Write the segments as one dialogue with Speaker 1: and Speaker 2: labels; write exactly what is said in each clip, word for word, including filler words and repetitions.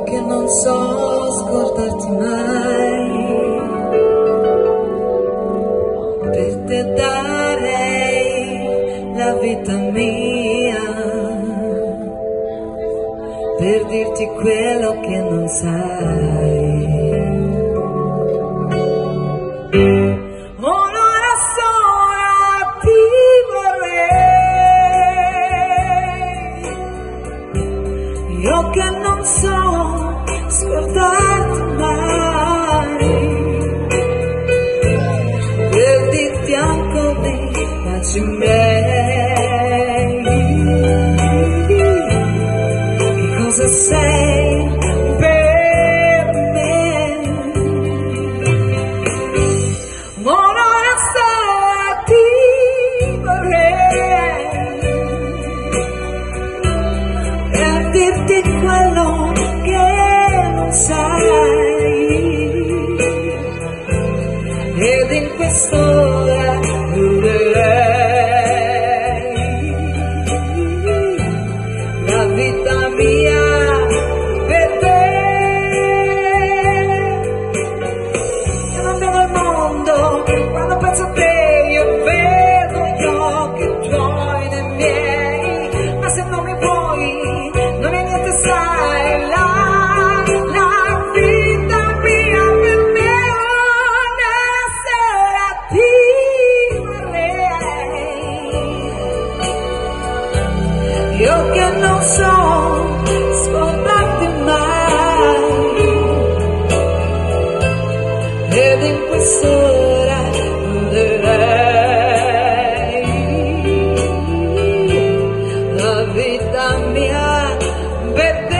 Speaker 1: che non so scordarti mai, per te darei la vita mia, per dirti quello che non sai. Un'ora sola ti vorrei, io che non so scordarti mai, per dirti ancora dei baci miei, che cosa sei per me. Un'ora sola ti vorrei, per dirti quello che non sai, ed in quest'ora ruberei la vita mia per te. Io non vedo il mondo, quando penso a te io vedo gli occhi tuoi nei miei, ma se non mi vuoi non è niente, sai, la io che non so scordarti mai, ed in quest'ora ruberei la vita mia per te.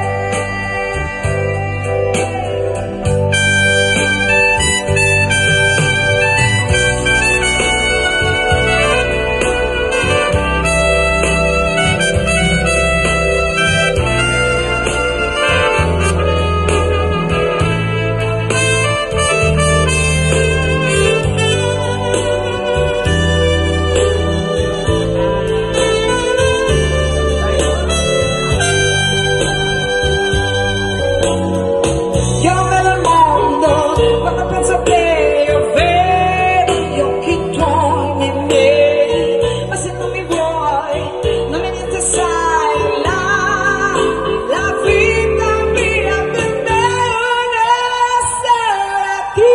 Speaker 1: Quando penso a te io vedo gli occhi tuoi nei miei, ma se non mi vuoi non è niente, sai, la, la vita mia per me una sera ti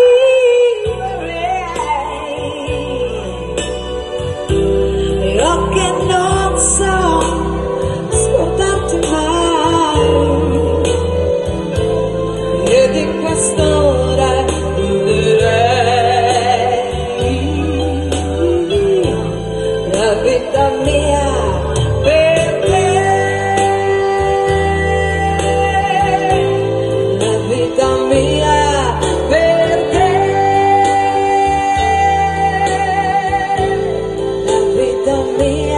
Speaker 1: vorrei, io che non so scordarti mai, ed in quest'ora la vita mia per te, la vita mia per te, la vita mia.